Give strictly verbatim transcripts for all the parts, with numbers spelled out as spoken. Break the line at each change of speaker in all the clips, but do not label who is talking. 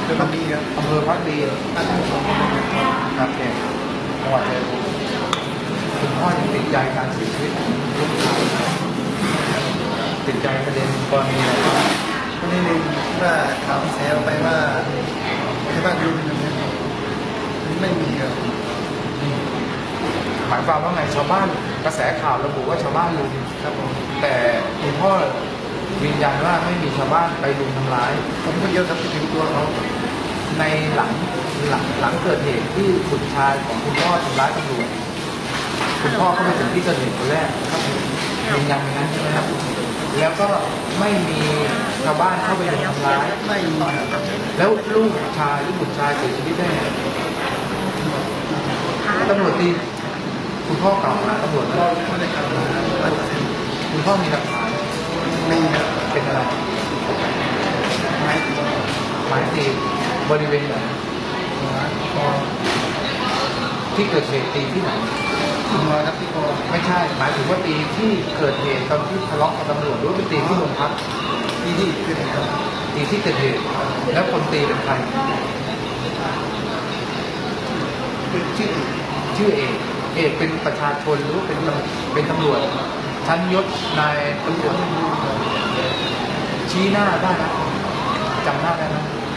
เป็นพักดีครับ
อำเภอพักดีครับเนี่ยจังหวัดชัยภูมิคุณพ่อยังติดใจการเสียชีวิตลูกชายติดใจประเด็นกรณีอะไรบ้าง
คนนี้หนึ่งว่าข่าวแซวไปว่าในบ้านลุงเนี่ยไม่มีครับ
หมายความว่าไงชาวบ้านกระแสข่าวระบุว่าชาวบ้านลุม
ครับผม
แต่คุณพ่อยืนยันว่าไม่มีชาวบ้านไปลุมทำร้าย
ผมคนเดียวครับที่ถึงตัวเขา
ในหลังหลังหลังเกิดเหตุที่บุตรชายของคุณพ่อทำร้ายตำรวจคุณพ่อเข้าไปถึงที่เกิดเหตุคนแรกครับยืนยันอย่างนั้นใช่ไหมครับแล้วก็ไม่มีชาวบ้านเข้าไปรุมทำร้าย
ไม่มีครับ
แล้วลูกชายหรือบุตรชายเสียชีวิตได้ไงตำรวจตีคุณพ่อกล่าวหาตำรวจแล้ว
ไม่ได้กล่าวหา
คุณพ่อมีหลักฐาน
มีครับ
เป็นอะไร
ไม้
ไม้ตีบริเวณไหน
คอ
ที่เกิดเหตุตีที่ไหน
คอครับที่คอ
ไม่ใช่หมายถึงว่าตีที่เกิดเหตุตอนที่ทะเลาะกับตำรวจหรือว่าตีที่โรงพัก
ที่ที่เกิดเหตุ
ตีที่เกิดเหตุแล้วคนตีเป็นใคร
ชื่อ
ชื่อเอกเอกเป็นประชาชนหรือเป็นเป็นตำรวจชั้นยศนายตำรวจชี้หน้าได้นะจำหน้าได้ไหม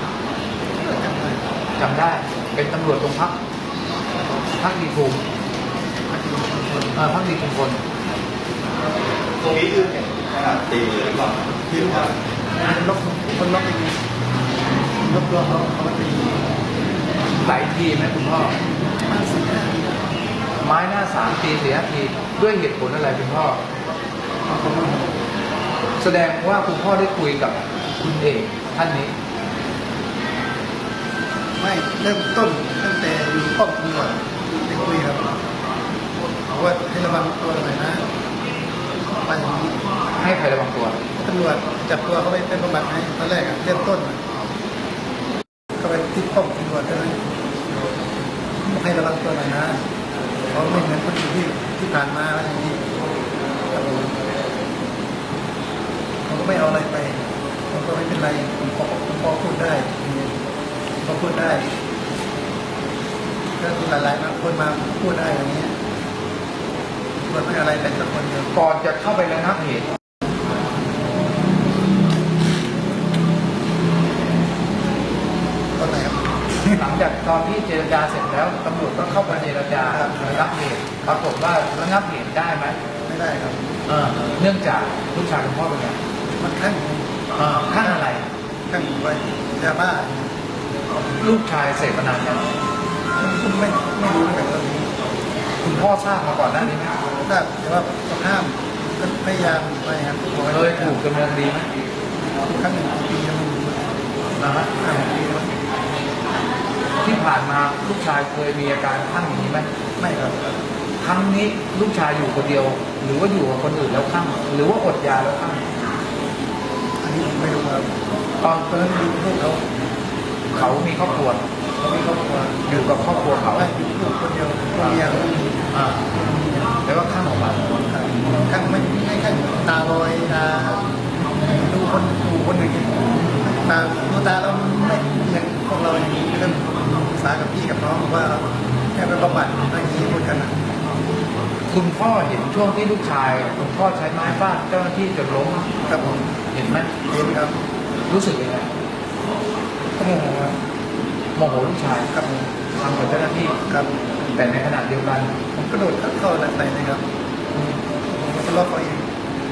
จำได้เป็นตำรวจโรงพักพักดีภูมิพักดีชุมพล
ตรงนี้คือตีมือหรือเปล่า
ที่รู้ว่าคนล็อกคนล็อกอย่างนี้ล็อกตัวเขาเขาตี
หลายทีไหมคุณพ่อไม้หน้าสามตีเสียทีด้วยเหตุผลอะไรคุณพ่อแสดงว่าคุณพ่อได้คุยกับคุณเอกท่านนี้
ไม่เริ่มต้นตั้งแต่อยู่ครอบครัวได้คุยครับว่าให้ระวังตัวหน่อยนะไปอย่างนี้
ให้ใครระวังตัว
ตำรวจจับตัวเขาไปเป็นบำบัดให้ตอนแรกเริ่มต้นก็ไปที่ป้อมตำรวจเลยให้ระวังตัวหน่อยนะเขาไม่เหมือนคนอื่นที่ที่ผ่านมาอะไรอย่างนี้เขาก็ไม่เอาอะไรไปเขาก็ไม่เป็นไรผมพอผมพอพูดได้พอพูดได้แล้วหลายๆคนมาพูดได้อย่างนี้มันไม่อะไรเป็นสักคนเดียว
ก่อนจะเข้าไประงับเหตุ
ตอนไหนครับ
หลังจากตอนที่เจรจาเสร็จแล้วตำรวจก็เข้าไปเจรจาระงับเหตุปรากฏว่าระงับเหตุได้ไหม
ไม่ได้ครับ
เนื่องจากลูกชายคุณพ่อเป็นไง
มันขั้น
ขั้นอะไร
ขั้นไปยาบ้า
ลูกชายเสพนานยัง
ไม่ไม่รู้เหมือนกัน
คุณพ่อทราบมาก่อนหน้านี้ไหม
ทราบแต่ว่าห้ามก็พยายามไปครับ
เคยถูกดำเนินดีไหม
ทุกครั้งหนึ่งปียังไม่รู้
นะฮะที่ผ่านมาลูกชายเคยมีอาการคลั่งอย่างนี้ไหม
ไม่ครับ
ครั้งนี้ลูกชายอยู่คนเดียวหรือว่าอยู่กับคนอื่นแล้วคลั่งหรือว่าอดยาแล้วคลั่ง
อันนี้ผมไม่รู้ครับตอนตอนนั้นดูลูกเขา
เขามีครอบครัว
เขามีครอบครัว
อยู่กับครอบครัวเขา
อยู่ลูกคนเดียวคนเดียว
แล้วก็ข้างออกมา
ข้างไม่ไม่ข้างตาลอยตาดูคนดูคนหนึ่งตาดูตาเราไม่เหมือนพวกเราอย่างนี้เริ่มศึกษากับพี่กับน้องว่าแค่ไปบำบัดอะไรอย่างนี้พูดกันนะ
คุณพ่อเห็นช่วงที่ลูกชายคุณพ่อใช้ไม้ฟาดเจ้าหน้าที่จนล้ม
ครับผม
เห็นไหม
เห็นครับ
รู้สึกยังไง
ก็โมโห
โมโหลูกชาย
ครับผม
ทำกับเจ้าหน้าที่
ครับ
แต่ในขณะเดียวกัน
ผมกระโดดเข้าใส่เลยครับผมก็ล็อกเขาเอง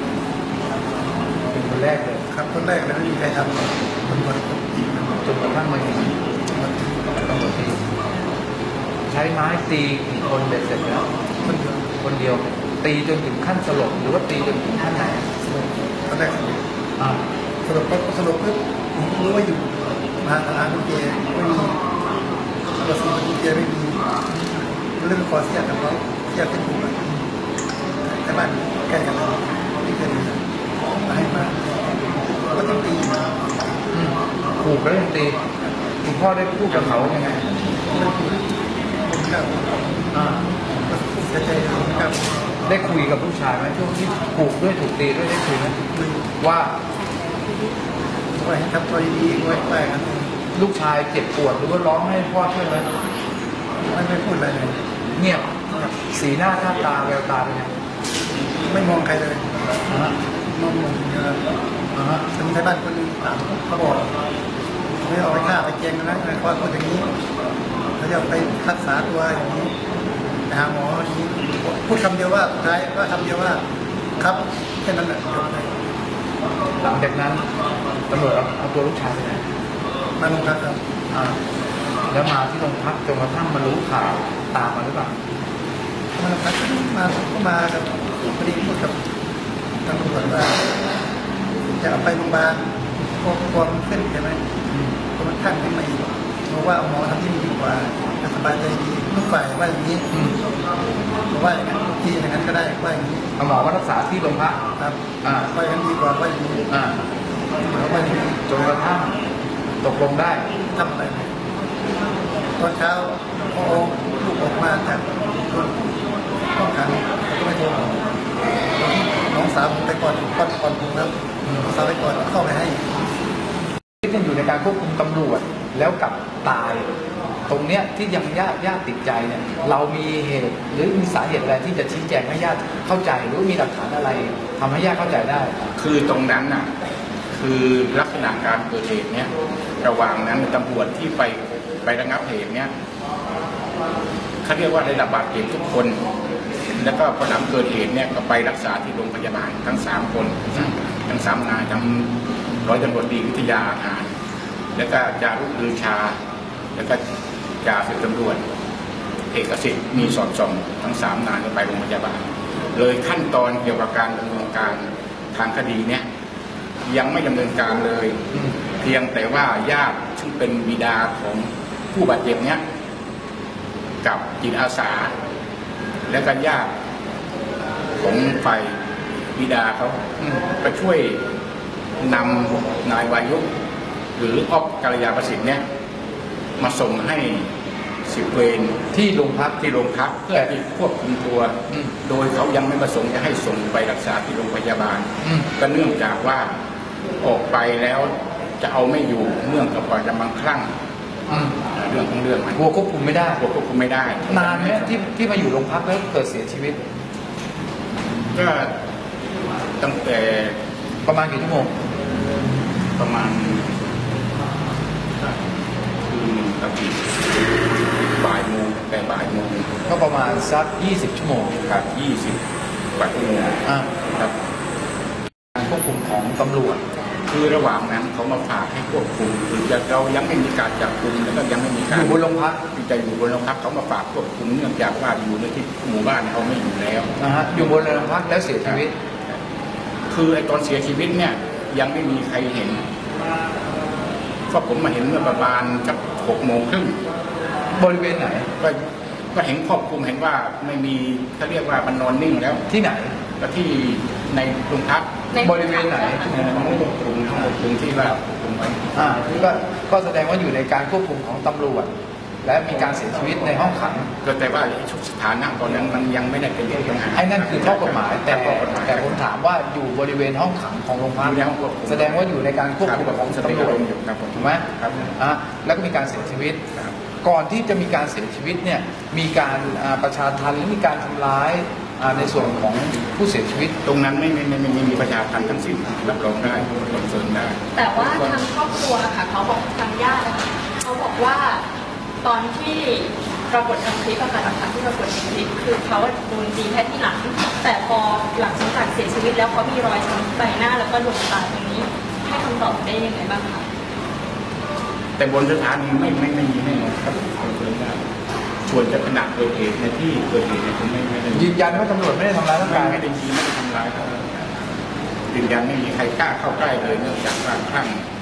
เป็นคนแรกเลย
ครับคนแรกเลยไม่มีใครทำคนคนอีก
จนกระทั่งมาเห็นตำรวจตีใช้ไม้ตีกี่คนเด็ดเสร็จแล้ว
คนเดียว
คนเดียวตีจนถึงขั้นสลบหรือว่าตีจนถึงขั้นไหน
สลบตอนแรกสลบสลบก็สลบปุ๊บผมรู้ว่าอยู่มาทางกุญแจไม่มีตัวซีกุญแจไม่มีเรื่องขอเสียกับเขาเสียขึ้นถูกไหมแต่บ้านใกล้กันเลยที่เกิดเหตุมาให้มาก็ต้องตี
ขู่ก็ยังตีคุณพ่อได้พูดกับเขายังไง
ไม่พูดผมครับอ่าเสียใจครับ
ได้คุยกับผู้ชายไหมช่วงที่ถูกด้วยถูกตีด้วยได้คุยไหมว่า
ว่าให้ทำตัวดีๆไว้ไปกัน
ลูกชายเจ็บปวดหรือว่าร้องให้พ่อช่วยไหม
ไม่ไม่พูดอะไรเลย
เงียบสีหน้าท่าตาแววตาเป็นไง
ไม่มองใครเลย
อ่าฮะ
มองมองเยอะ
อ่าฮะ
จะมีใครบ้านคนหนึงถามเขาบอกไม่เอาไปฆ่าไปเกงนะเขาพูดอย่างนี้เขาจะไปรักษาตัวอย่างนี้ไปหาหมออย่างนี้พูดคำเดียวว่าสุดท้ายก็คำเดียวว่าครับแค่นั้นแหละจบเลย
หลังจากนั้นตำรวจเอาเอาตัวลูกชายไปไหน
มาลงพักครับ
อ่าแล้วมาที่โรงพักจนกระทั่งมารู้ข่าวตามมาหรือเปล่า
มาลงพักมาก็มากับพอดีพูดกับตำรวจว่าจะเอาไปโรงพยาบาลพอพอมันขึ้นใช่ไหม
อืม
พอมันขั้นขึ้นมาอีกบอกว่าหมอทำที่นี่ดีกว่าจะสบายใจดีทุกฝ่ายว่าอย่างนี้
อืม
บอกว่าอย่างนั้นทุกทีอย่างนั้นก็ได้ว่าอย่างนี้
เอาหมอมารักษาที่โรงพัก
ครับ
อ่า
ว่าอย่างนั้นดีกว่าว่าอย่างนี้
อ่า
แล้วว่าอย่างนี้
จนกระทั่งตกลงได้
ทำอะไรตอนเช้าพอลูกออกมาจากห้องขังก็ไม่โทรบอกน้องสาวผมไปก่อนก่อนก่อนผมแล้วน้องสาวไปก่อนเข้าไปให้
ที่ยังอยู่ในการควบคุมตำรวจแล้วกับตาย ตรงเนี้ยที่ยังญาติญาติติดใจเนี่ยเรามีเหตุหรือมีสาเหตุอะไรที่จะชี้แจงให้ญาติเข้าใจหรือมีหลักฐานอะไรทำให้ญาติเข้าใจได้
คือตรงนั้นน่ะคือลักษณะการเกิดเหตุเนี่ยระหว่างนั้นตำรวจที่ไปไประงับเหตุเนี่ยเขาเรียกว่าได้รับบาดเจ็บทุกคน แล้วก็พอหลังเกิดเหตุเนี่ยก็ไปรักษาที่โรงพยาบาลทั้งสามคนทั้งสามนายทั้งร้อยตำรวจตรีวิทยาอาหารแล้วก็จารุลือชา แล้วก็จ่าสิบตำรวจเอกสิทธิ์มีสอดส่องทั้งสามนายก็ไปโรงพยาบาลเลยขั้นตอนเกี่ยวกับการดำเนินการทางคดีเนี่ยยังไม่ดำเนินการเลย เพียงแต่ว่าญาติซึ่งเป็นบิดาของผู้บาดเจ็บเนี่ยกับจิตอาสา และก็ญาติของฝ่ายบิดาเขาไปช่วยนำนายวายุหรืออ๊อฟกัลยาประสิทธิ์เนี่ยมาส่งให้สิบเวร
ที่โรงพัก
ที่โรงพักเพื่อที่ควบคุมตัว
อืม
โดยเขายังไม่ประสงค์จะให้ส่งไปรักษาที่โรงพยาบาล
อืม
ก็เนื่องจากว่าออกไปแล้วจะเอาไม่อยู่เนื่องกับว่าจะมังคลั่ง
อืม
เรื่องของเรื่องมัน
กลัวควบคุมไม่ได้
ควบคุมไม่ได้
นานไหมที่ที่มาอยู่โรงพักแล้วเกิดเสียชีวิต
ก็ตั้งแต่
ประมาณกี่ชั่วโมง
ประมาณคืนกับอีกบ่ายโมงแต่บ่ายโมง
ก็ประมาณสักยี่สิบชั่วโมง
ครับยี่สิบกว่าชั่วโมง
อ่า
ครับ
การควบคุมของตำรวจ
คือระหว่างนั้นเขามาฝากให้ควบคุมคือจะเรายังไม่มีการจับกุมแล้วก็ยังไม่มี
อ
การ
ยู่บนโรงพัก
ที่จะอยู่บนโรงพักเขามาฝากควบคุมเนื่องจากว่าอยู่ในที่หมู่บ้านเขาไม่อยู่แล้ว
นะฮะอยู่บนโรงพักแล้วเสียชีวิต
คือไอ้ตอนเสียชีวิตเนี่ยยังไม่มีใครเห็นก็ผมมาเห็นเมื่อประมาณสักหกโมงครึ่ง
บริเวณไหน
ก็ก็เห็นครอบคลุมเห็นว่าไม่มีเขาเรียกว่ามันนอนนิ่งแล้ว
ที่ไหน
ก็ที่ในโรงพัก
บริเวณไหน
ในห้องควบคุมห้องควบคุมที่ว่าควบคุมไว้
อ่าก็ก็แสดงว่าอยู่ในการควบคุมของตำรวจ และมีการเสียชีวิตในห้องขัง
ก็แต่ว่าชุดสถานะตอนนั้นมันยังไม่ได้เป็นเรื่องของ
ไอ้นั่นคือข้อกฎหมาย แต่
ข้อกฎหมาย
แต่ผมถามว่าอยู่บริเวณห้องขังของโรงพัก
อยู่ในห้องควบคุม
แสดงว่าอยู่ในการควบคุมของตำรวจ
ครับผม
ถูกไหม
ครับ
อ่ะแล้วก็มีการเสียชีวิต
ครับ
ก่อนที่จะมีการเสียชีวิตเนี่ยมีการอ่าประชาทันหรือมีการทำร้ายอ่าในส่วนของผู้เสียชีวิต
ตรงนั้นไม่ไม่ไม่ไม่ไม่มีประชาทันทั้งสิ้นรับรองได้คอนเฟิร์มได้
แต่ว่าทางครอบครัวค่ะเขาบอกทางญาตินะคะเขาบอกว่าตอนที่ปรากฏทางคลิปอะค่ะหลักฐานที่ปรากฏในคลิปคือเขาโดนตีแค่ที่หลัง แต่พอหลังจากเสียชีวิตแล้วเขามีรอยช้ำใบหน้าแล้วก็ดวงตาตรงนี้ให้คำตอบได้ยังไงบ้างคะ
แต่บนสถานีไม่ไม่ไม่มีแน่นอนครับคอนเฟิร์มได้ส่วนจะขณะเกิดเหตุในที่เกิดเหตุเนี่ยผมไม่ไม่ได้
ยืนยันว่าตำรวจไม่ได้ทำร้ายร่าง
ไม่
กาย
ไม่ได้ยิงไม่ได้ทำร้ายครับยืนยันไม่มีใครกล้าเข้าใกล้เลยเนื่องจากว่าคลั่ง